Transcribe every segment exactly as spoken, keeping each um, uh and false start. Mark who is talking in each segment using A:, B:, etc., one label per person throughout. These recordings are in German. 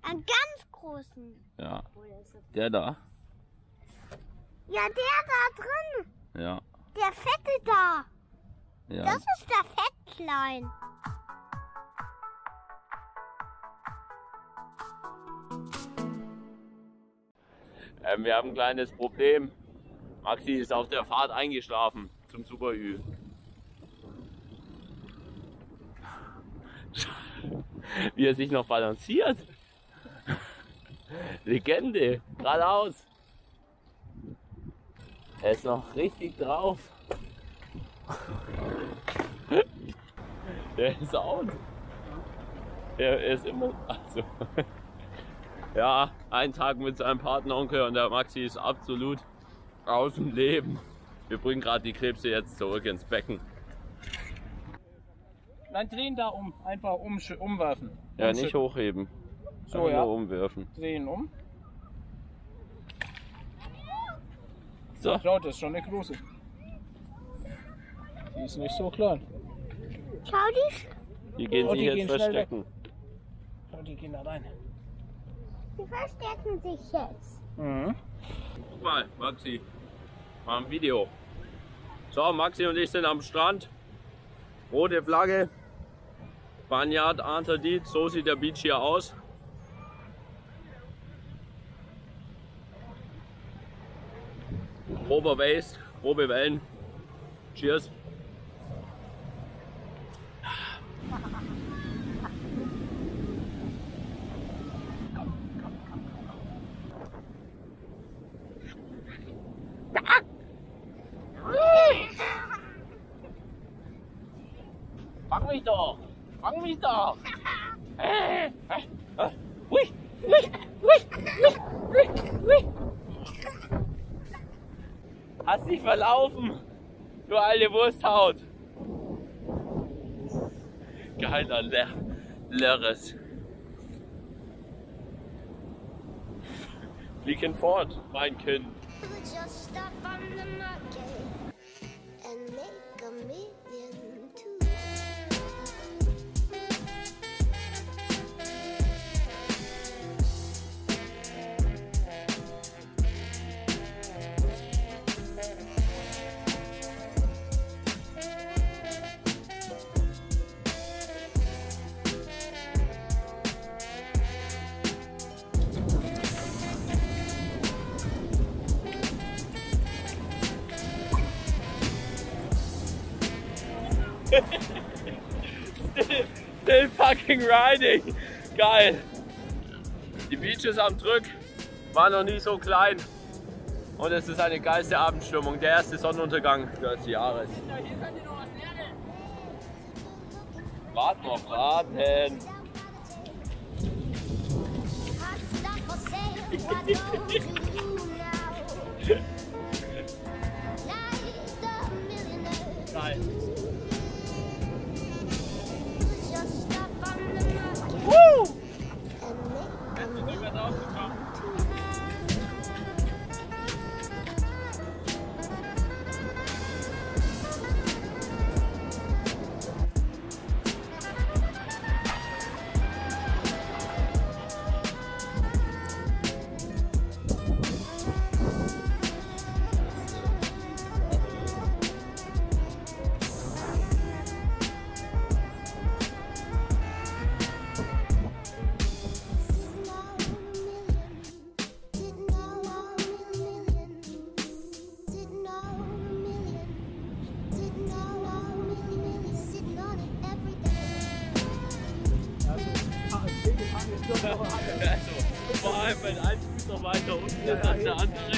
A: Einen ganz großen.
B: Ja. Der da.
A: Ja, der da drin.
B: Ja.
A: Der fette da.
B: Ja.
A: Das ist der Fettklein.
B: Ähm, wir haben ein kleines Problem. Maxi ist auf der Fahrt eingeschlafen zum Super-Ü. Wie er sich noch balanciert. Legende, geradeaus. Er ist noch richtig drauf. Der ist out. Er ist immer. Also. Ja, ein Tag mit seinem Partneronkel und der Maxi ist absolut aus dem Leben. Wir bringen gerade die Krebse jetzt zurück ins Becken.
C: Nein, drehen da um. Einfach um, umwerfen.
B: Ja, nicht hochheben.
C: So,
B: Einfach
C: ja.
B: nur umwerfen.
C: Drehen um.
B: So.
C: Schau, das ist schon eine große. Die ist nicht so klein.
A: Schau die.
B: Die gehen
C: Oh,
B: sich
C: die
B: jetzt
C: gehen schnell
B: verstecken.
C: Schau, die gehen da rein.
A: Die verstecken sich jetzt.
C: Mhm.
B: Guck mal, Maxi. Mal ein Video. So, Maxi und ich sind am Strand. Rote Flagge. Banyard Anterdit. So sieht der Beach hier aus. Grober West, grobe Wellen. Cheers. Fang mich doch! Fang mich doch! Äh, äh, äh. Ui, ui, ui, ui, ui, ui. Hast dich verlaufen, du alte Wursthaut! Geiler Leer, Leeres. Fliegen fort, mein Kind.
A: Just stop on the market and make a million too.
B: still, still fucking riding. Geil. Die Beach ist am Drück. War noch nie so klein. Und es ist eine geilste Abendstimmung. Der erste Sonnenuntergang des Jahres. Warten noch, warten. Geil. Woo! Jetzt sind wir rausgekommen. Also, vor allem, wenn ein Fuß noch weiter unten ist als der andere.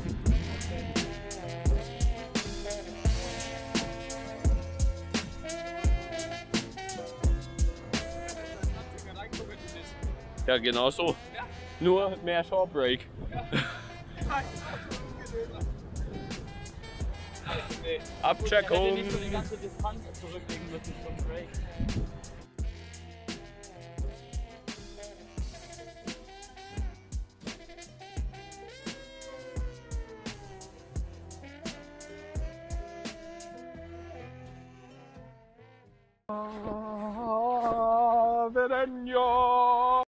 B: Ja, genau so. Ja. Nur mehr Shortbreak. Ja. Nee. Abcheckung. Ich hätte nicht so die ganze Distanz zurücklegen müssen zum Break. Verenyo